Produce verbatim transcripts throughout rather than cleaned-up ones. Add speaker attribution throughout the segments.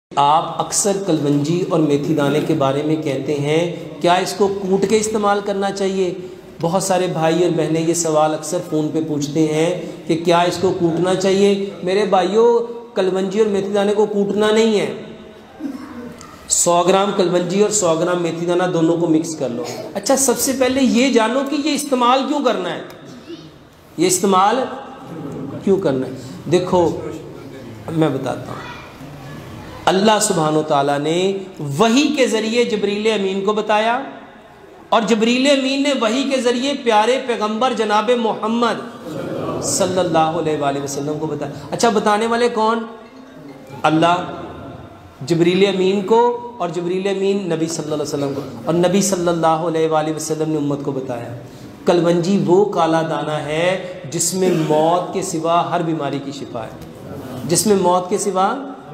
Speaker 1: آپ اکثر کلونجی اور میتھی دانے کے بارے میں کہتے ہیں کیا اس کو کوٹ کے استعمال کرنا چاہیے؟ بہت سارے بھائی اور بہنیں یہ سوال اکثر فون پہ پوچھتے ہیں کہ کیا اس کو کوٹنا چاہیے؟ میرے بھائیوں، کلونجی اور میتھی دانے کو کوٹنا نہیں ہے۔ سو گرام کلونجی اور سو گرام میتھی دانہ دونوں کو مکس کر لو۔ اچھا، سب سے پہلے یہ جانو کہ یہ استعمال کیوں کرنا ہے، یہ استعمال کیوں کرنا ہے۔ دیکھو میں بتاتا ہوں، اللہ سبحانہ و تعالیٰ نے وحی کے ذریعے جبریل امین کو بتایا، اور جبریل امین نے وحی کے ذریعے پیارے پیغمبر جناب محمد صلی اللہ علیہ وآلہ وسلم کو بتایا۔ اچھا، بتانے والے کون؟ اللہ، جبریل امین کو، اور جبریل امین نبی صلی اللہ علیہ وسلم کو، اور نبی صلی اللہ علیہ وآلہ وسلم نے امت کو بتایا۔ کلونجی وہ کالا دانہ ہے جس میں موت کے سوا ہر بیماری کی شفا ہے، جس میں موت کے سوا۔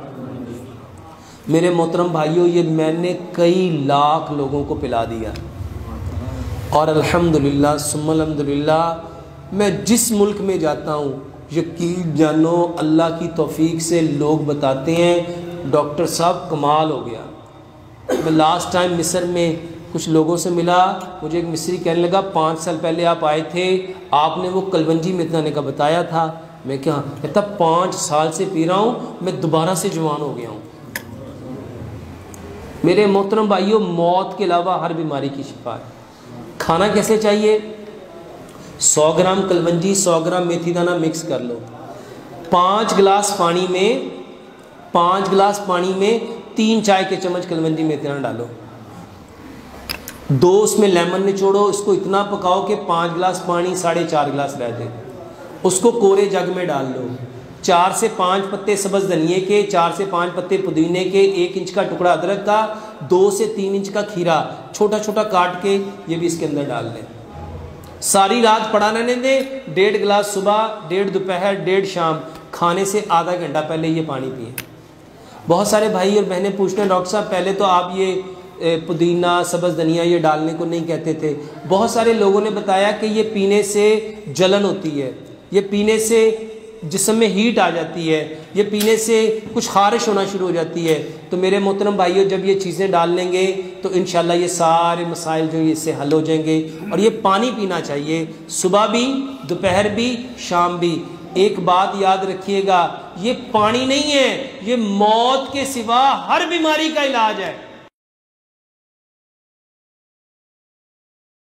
Speaker 1: میرے محترم بھائیوں، یہ میں نے کئی لاکھ لوگوں کو پلا دیا، اور الحمدللہ ثم الحمدللہ میں جس ملک میں جاتا ہوں، یقین جانو اللہ کی توفیق سے لوگ بتاتے ہیں ڈاکٹر صاحب کمال ہو گیا۔ میں لاسٹ ٹائم مصر میں کچھ لوگوں سے ملا، مجھے ایک مصری کہنے لگا پانچ سال پہلے آپ آئے تھے، آپ نے وہ کلونجی میتھی دانے کا بتایا تھا۔ میں کیا کہتا، پانچ سال سے پی رہا ہوں، میں دوبارہ سے جوان ہو گیا ہوں۔ میرے محترم بھائیوں، موت کے علاوہ ہر بیماری کی شفا ہے۔ کھانا کیسے چاہیے؟ سو گرام کلونجی سو گرام میتھی دانہ مکس کر لو، پانچ گلاس پانی میں پانچ گلاس پانی میں تین چائے کے چمچ کلونجی میتھی دانہ ڈالو، دو اس میں لیمن نچوڑو، اس کو اتنا پکاؤ کہ پانچ گلاس پانی ساڑھے چار گلاس رہ دے، اس کو کورے جگ میں ڈال لو۔ چار سے پانچ پتے سبز دھنیے کے، چار سے پانچ پتے پودینے کے، ایک انچ کا ٹکڑا ادرک کا، دو سے تین انچ کا کھیرا چھوٹا چھوٹا کاٹ کے یہ بھی اس کے اندر ڈال لیں۔ ساری رات پڑا رہنے دیں، ڈیڑھ گلاس صبح، ڈیڑھ دوپہر، ڈیڑھ شام، کھانے سے آدھا گھنٹہ پہلے یہ پانی پئیں۔ بہت سارے بھائی اور بہنیں پوچھتے ہیں ڈاکٹر صاحب پہلے تو آپ یہ پودینہ سبز دھنیا یہ ڈالنے کو نہیں کہتے تھے۔ بہت سارے لوگوں نے بتایا کہ یہ پینے سے جلن ہوتی ہے، یہ پینے سے جسم میں ہیٹ آ جاتی ہے، یہ پینے سے کچھ خارش ہونا شروع ہو جاتی ہے۔ تو میرے محترم بھائیوں، جب یہ چیزیں ڈال لیں گے تو انشاءاللہ یہ سارے مسائل جو اس سے حل ہو جائیں گے۔ اور یہ پانی پینا چاہیے، صبح بھی، دوپہر بھی، شام بھی۔ ایک بات یاد رکھیے گا، یہ پانی نہیں ہے، یہ موت کے سوا ہر بیماری کا علاج ہے۔